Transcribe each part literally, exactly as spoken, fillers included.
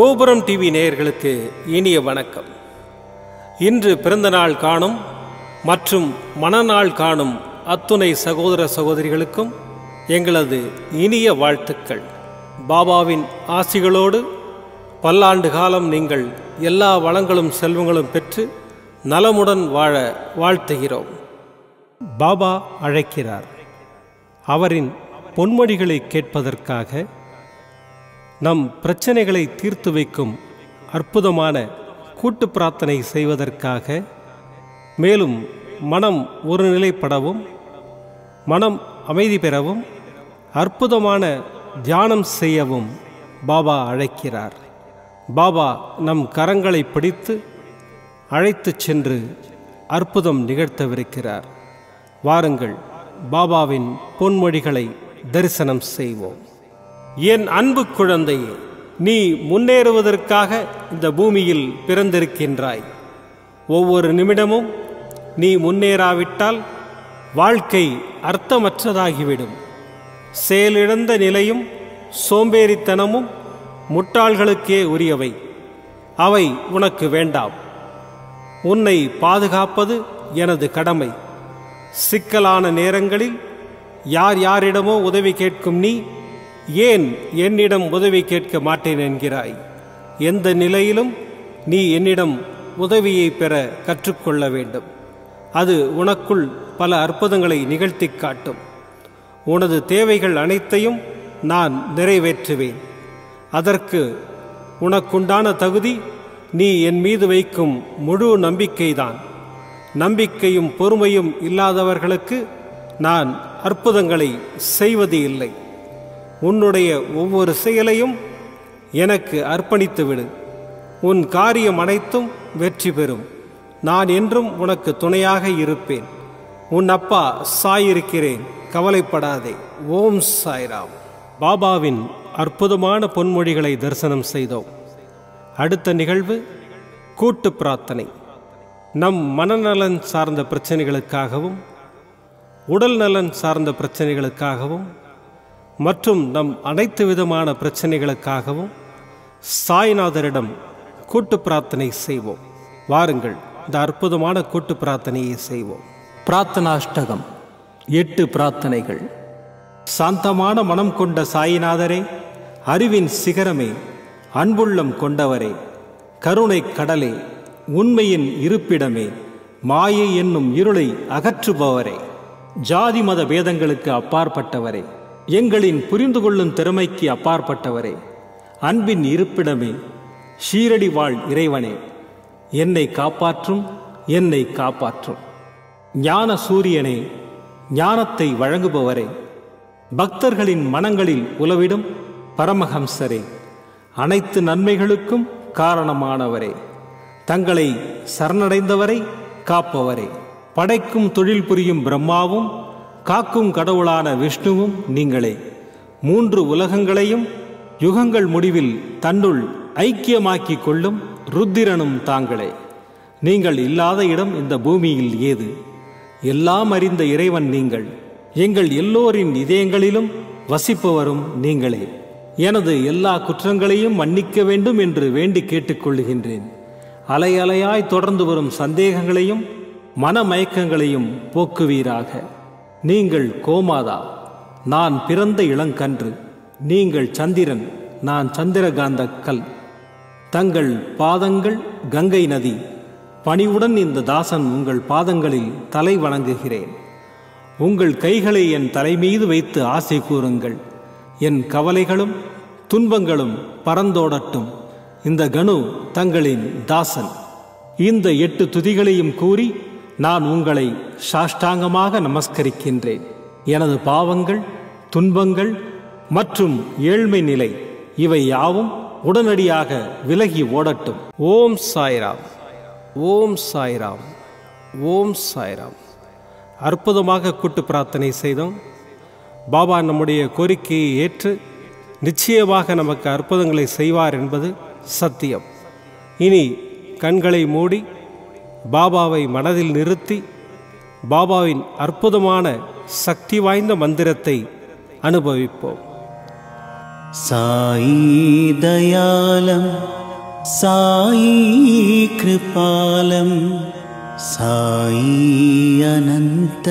கோபுரம் டிவி நேயர்களுக்கு இனிய வணக்கம். இன்று பிறந்தநாள் காணும் மற்றும் மணநாள் காணும் அத்துணை சகோதர சகோதரிகளுக்கும் எங்களது இனிய வாழ்த்துக்கள். பாபாவின் ஆசிகளோடு பல்லாண்டு காலம் நீங்கள் எல்லா வளங்களும் செல்வங்களும் பெற்று நலமுடன் வாழ வாழ்த்துகிறோம். பாபா அழைக்கிறார். அவரின் பொன்மொழிகளை கேட்பதற்காக, நம் பிரச்சனைகளை தீர்த்து வைக்கும் அற்புதமான கூட்டு பிரார்த்தனை செய்வதற்காக, மேலும் மனம் ஒருநிலைப்படவும் மனம் அமைதி பெறவும் அற்புதமான தியானம் செய்யவும் பாபா அழைக்கிறார். பாபா நம் கரங்களை பிடித்து அழைத்துச் சென்று அற்புதம் நிகழ்த்தவிருக்கிறார். வாருங்கள், பாபாவின் பொன்மொழிகளை தரிசனம் செய்வோம். என் அன்பு குழந்தையே, நீ முன்னேறுவதற்காக இந்த பூமியில் பிறந்திருக்கின்றாய். ஒவ்வொரு நிமிடமும் நீ முன்னேறாவிட்டால் வாழ்க்கை அர்த்தமற்றதாகிவிடும். செயலிழந்த நிலையும் சோம்பேறித்தனமும் முட்டாள்களுக்கே உரியவை. அவை உனக்கு வேண்டாம். உன்னை பாதுகாப்பது எனது கடமை. சிக்கலான நேரங்களில் யார் யாரிடமோ உதவி கேட்கும் நீ ஏன் என்னிடம் உதவி கேட்க மாட்டேன் என்கிறாய்? எந்த நிலையிலும் நீ என்னிடம் உதவியை பெற கற்றுக்கொள்ள வேண்டும். அது உனக்குள் பல அற்புதங்களை நிகழ்த்தி காட்டும். உனது தேவைகள் அனைத்தையும் நான் நிறைவேற்றுவேன். அதற்கு உனக்குண்டான தகுதி நீ என் மீது வைக்கும் முழு நம்பிக்கைதான். நம்பிக்கையும் பொறுமையும் இல்லாதவர்களுக்கு நான் அற்புதங்களை செய்வது இல்லை. உன்னுடைய ஒவ்வொரு செயலையும் எனக்கு அர்ப்பணித்து விடு. உன் காரியம் அனைத்தும் வெற்றி பெறும். நான் என்றும் உனக்கு துணையாக இருப்பேன். உன் அப்பா சாயிருக்கிறேன், கவலைப்படாதே. ஓம் சாய்ராம். பாபாவின் அற்புதமான பொன்மொழிகளை தரிசனம் செய்தோம். அடுத்த நிகழ்வு கூட்டு பிரார்த்தனை. நம் மனநலன் சார்ந்த பிரச்சனைகளுக்காகவும், உடல் நலன் சார்ந்த பிரச்சனைகளுக்காகவும் மற்றும் நம் அனைத்து விதமான பிரச்சனைகளுக்காகவும் சாய்நாதரிடம் கூட்டு பிரார்த்தனை செய்வோம். வாருங்கள், இந்த அற்புதமான கூட்டு பிரார்த்தனையை செய்வோம். பிரார்த்தனாஷ்டகம். எட்டு பிரார்த்தனைகள். சாந்தமான மனம் கொண்ட சாயிநாதரே, அறிவின் சிகரமே, அன்புள்ளம் கொண்டவரே, கருணை கடலே, உண்மையின் இருப்பிடமே, மாயை என்னும் இருளை அகற்றுபவரே, ஜாதி மத பேதங்களுக்கு அப்பாற்பட்டவரே, எங்களின் புரிந்து கொள்ளும் திறமைக்கு அப்பாற்பட்டவரே, அன்பின் இருப்பிடமே, ஷீரடி வாழ் இறைவனே, என்னை காப்பாற்றும், என்னை காப்பாற்றும். ஞான சூரியனே, ஞானத்தை வழங்குபவரே, பக்தர்களின் மனங்களில் உலவிடும் பரமஹம்சரே, அனைத்து நன்மைகளுக்கும் காரணமானவரே, தங்களை சரணடைந்தவரை காப்பவரே, படைக்கும் தொழில் புரியும் பிரம்மாவும் காக்கும் கடவுளான விஷ்ணுவும் நீங்களே. மூன்று உலகங்களையும் யுகங்கள் முடிவில் தன்னுள் ஐக்கியமாக்கிக் கொள்ளும் ருத்திரனும் தாங்களே. நீங்கள் இல்லாத இடம் இந்த பூமியில் ஏது? எல்லாம் அறிந்த இறைவன் நீங்கள். எங்கள் எல்லோரின் இதயங்களிலும் வசிப்பவரும் நீங்களே. எனது எல்லா குற்றங்களையும் மன்னிக்க வேண்டும் என்று வேண்டி கேட்டுக்கொள்ளுகின்றேன். அலை அலையாய் தொடர்ந்து வரும் சந்தேகங்களையும் மனமயக்கங்களையும் போக்குவீராக. நீங்கள் கோமாதா, நான் பிறந்த இளங்கன்று. நீங்கள் சந்திரன், நான் சந்திரகாந்த கல். தங்கள் பாதங்கள் கங்கை நதி. பணிவுடன் இந்த தாசன் உங்கள் பாதங்களில் தலை வணங்குகிறேன். உங்கள் கைகளை என் தலைமீது வைத்து ஆசை கூறுங்கள். என் கவலைகளும் துன்பங்களும் பறந்தோடட்டும். இந்த கணு தங்களின் தாசன். இந்த எட்டு துதிகளையும் கூறி நான் உங்களை சாஷ்டாங்கமாக நமஸ்கரிக்கின்றேன். எனது பாவங்கள், துன்பங்கள் மற்றும் ஏழ்மை நிலை இவை யாவும் உடனடியாக விலகி ஓடட்டும். ஓம் சாய்ராம், ஓம் சாய்ராம், ஓம் சாய்ராம். அற்புதமாக கூட்டு பிரார்த்தனை செய்தோம். பாபா நம்முடைய கோரிக்கையை ஏற்று நிச்சயமாக நமக்கு அற்புதங்களை செய்வார் என்பது சத்தியம். இனி கண்களை மூடி பாபாவை மனதில் நிறுத்தி பாபாவின் அற்புதமான சக்தி வாய்ந்த மந்திரத்தை அனுபவிப்போம். साई दयालं साई कृपालं साई अनंत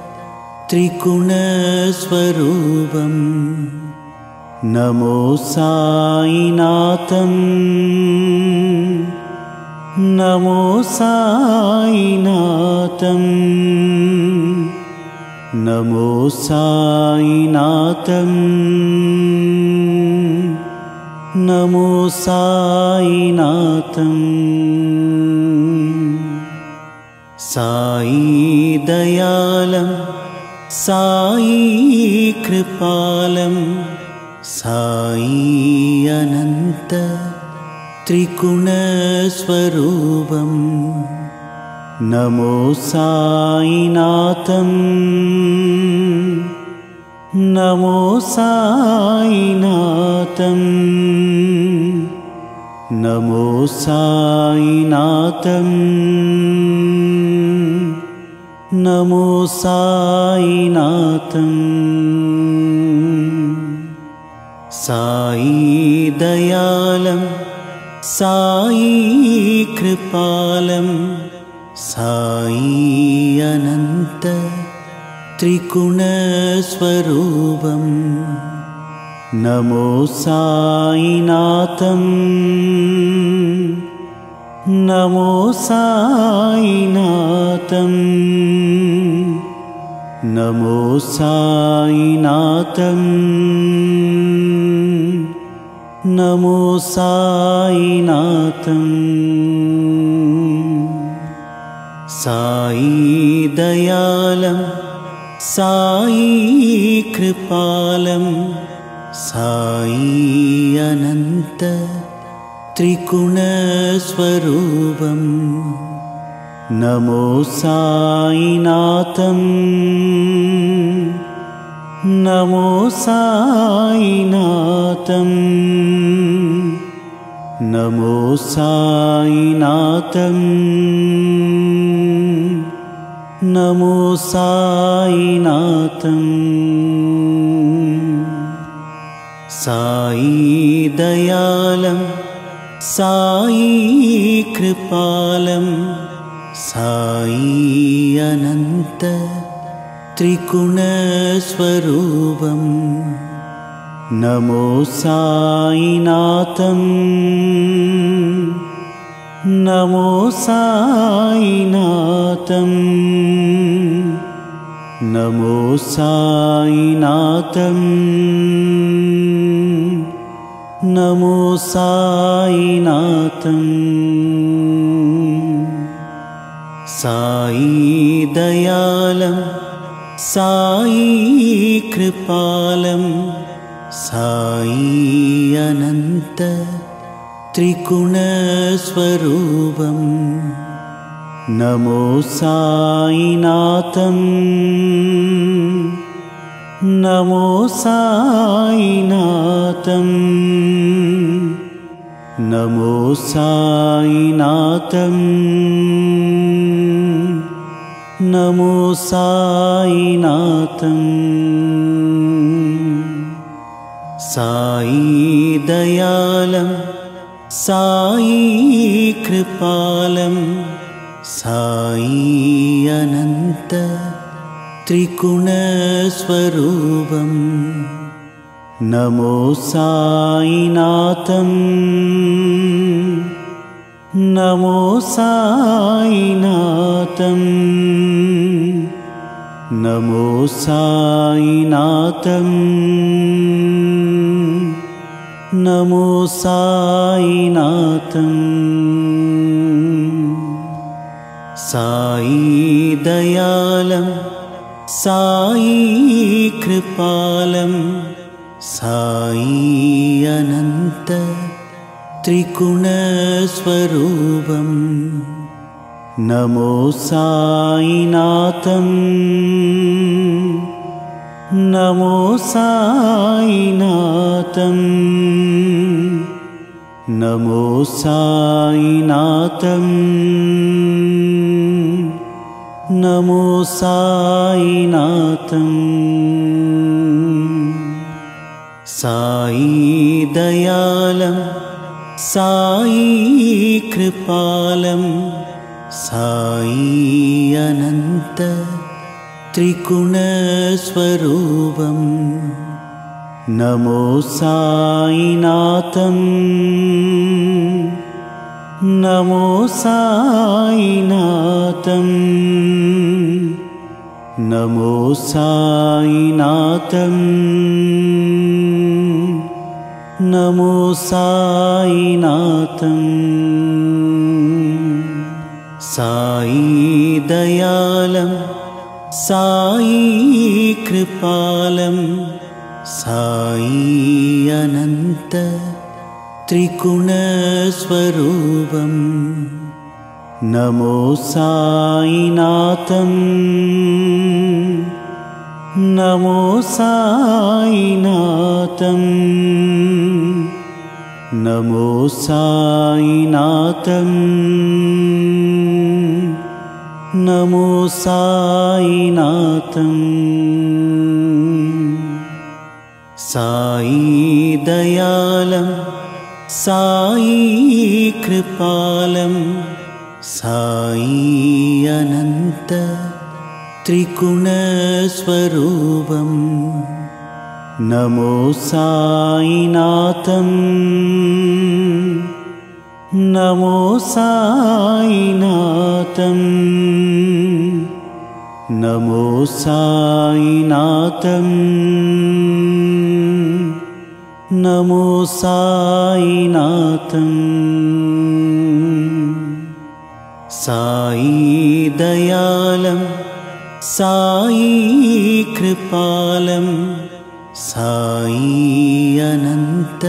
त्रिगुणस्वरूपं नमो साईनाथं नमो साईनाथं नमो साईनाथं नमो साईनाथं साई दयालं साई कृपालं साई अनंत त्रिगुणस्वरूपं नमो साईनाथं नमो साईनाथं नमो साईनाथं नमो साईनाथं साई दयालं साई कृपालं साई अनंत त्रिगुणस्वरूपं नमो साईनाथं नमो साईनाथं नमो साईनाथं नमो साईनाथं साई दयालं साई कृपालं साई अनंत त्रिगुणस्वरूपं नमो साईनाथं नमो साईनाथं नमो साईनाथं नमो साईनाथं साई दयालं साई कृपालं साई अनंत त्रिगुणस्वरूपं नमो साईनाथं नमो साईनाथं नमो साईनाथं नमो साईनाथं साई दयालं साई कृपालं साई अनंत त्रिगुणस्वरूपं नमो साईनाथं नमो साईनाथं नमो साईनाथं नमो साईनाथं साई दयालं साई कृपालं साई अनंत त्रिगुणस्वरूपं नमो साईनाथं नमो साईनाथं नमो साईनाथं नमो साईनाथं साई दयालं साई कृपालं साई अनंत त्रिगुणस्वरूपं नमो साईनाथं नमो साईनाथं नमो साईनाथं नमो साईनाथं साई दयालं साई कृपालं साई अनंत त्रिगुणस्वरूपं नमो साईनाथं नमो साईनाथं नमो साईनाथं नमो साईनाथं साई दयालं साई कृपालं साई अनंत त्रिगुणस्वरूपं नमो साईनाथं नमो साईनाथं नमो साईनाथं नमो साईनाथं साई दयालं साई कृपालं साई अनंत त्रिगुणस्वरूपं नमो साईनाथं नमो साईनाथं नमो साईनाथं नमो साईनाथं साई दयालं साई कृपालं साई अनंत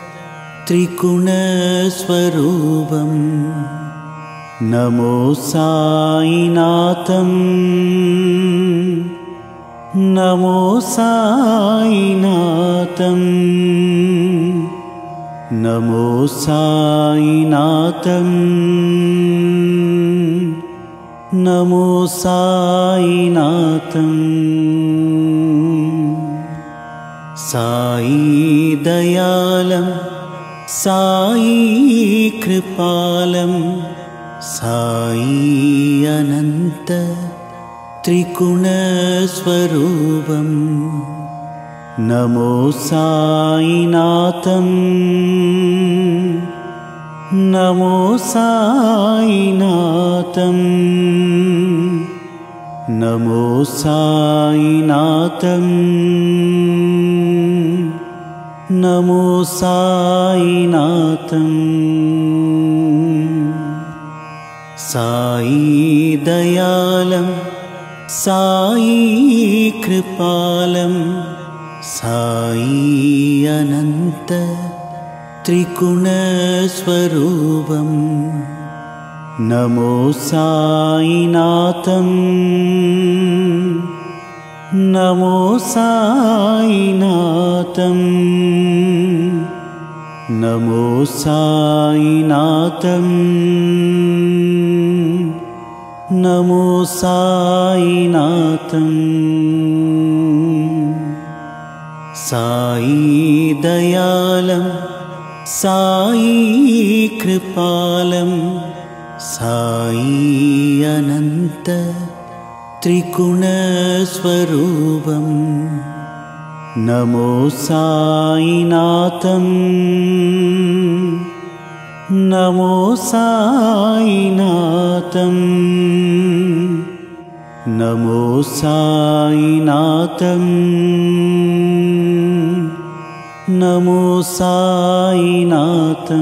त्रिगुणस्वरूपं नमो साईनाथं नमो साईनाथं नमो साईनाथं नमो साईनाथं साई दयालं साई कृपालं साई अनंत त्रिगुणस्वरूपं नमो साईनाथं नमो साईनाथं नमो साईनाथं नमो साईनाथं साई दयालं साई कृपालं साई अनंत त्रिगुणस्वरूपं नमो साईनाथं नमो साईनाथं नमो साईनाथं नमो साईनाथं साई दयालं साई कृपालं साई अनंत त्रिगुणस्वरूपं नमो साईनाथं नमो साईनाथं नमो साईनाथं नमो साईनाथं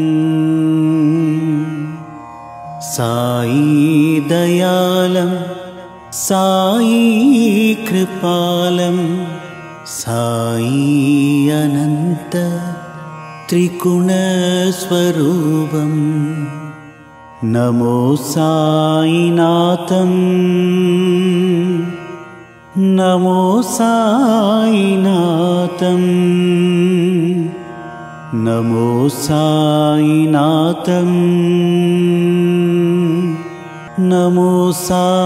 साई दयालं साई कृपालं साई अनंत त्रिगुणस्वरूपं नमो साईनाथं नमो साईनाथं नमो साईनाथं नमो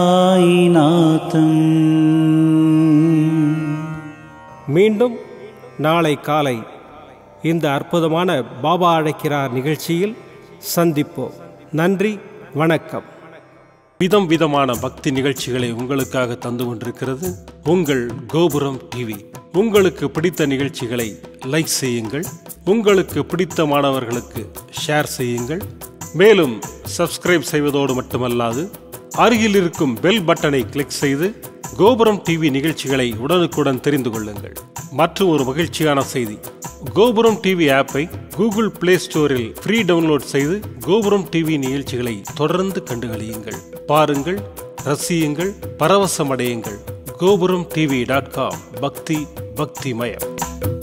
साईनाथं மீண்டும் நாளை காலை இந்த அற்புதமான பாபா அழைக்கிறார் நிகழ்ச்சியில் சந்திப்போம். நன்றி, வணக்கம். விதம் விதமான பக்தி நிகழ்ச்சிகளை உங்களுக்காக தந்து கொண்டிருக்கிறது உங்கள் கோபுரம் டிவி. உங்களுக்கு பிடித்த நிகழ்ச்சிகளை லைக் செய்யுங்கள், உங்களுக்கு பிடித்த மாணவர்களுக்கு ஷேர் செய்யுங்கள். மேலும் சப்ஸ்கிரைப் செய்வதோடு மட்டுமல்லாது அருகில் இருக்கும் பெல் பட்டனை கிளிக் செய்து கோபுரம் டிவி நிகழ்ச்சிகளை உடனுக்குடன் தெரிந்து கொள்ளுங்கள். மற்றும் ஒரு மகிழ்ச்சியான செய்தி, கோபுரம் டிவி ஆப்பை கூகுள் பிளே ஸ்டோரில் ஃப்ரீ டவுன்லோட் செய்து கோபுரம் டிவி நிகழ்ச்சிகளை தொடர்ந்து கண்டுகளியுங்கள், பாருங்கள், ரசியுங்கள், பரவசமடையுங்கள். கோபுரம் டிவி டாட் காம். பக்தி பக்திமயம்.